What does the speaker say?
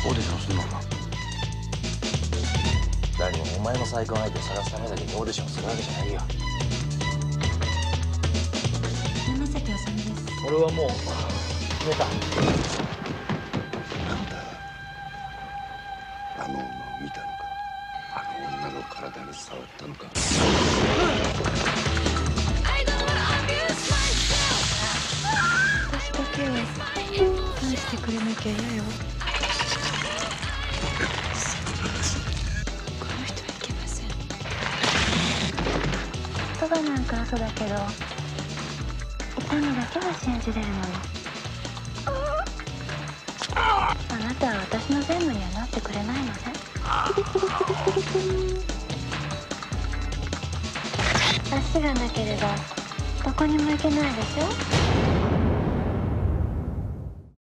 オーディションするのか。 何もお前の再婚相手を探すためだけにオーディションするわけじゃないよ。 山崎あさみです。 俺はもう決めた。 あんたあの女を見たのか。あの女の体に触ったのか。 私だけは返してくれなきゃ嫌よ。この人はいけません。言葉なんか嘘だけど痛みだけは信じれるのよ。あなたは私の全部にはなってくれないのね。足がなければどこにも行けないでしょ。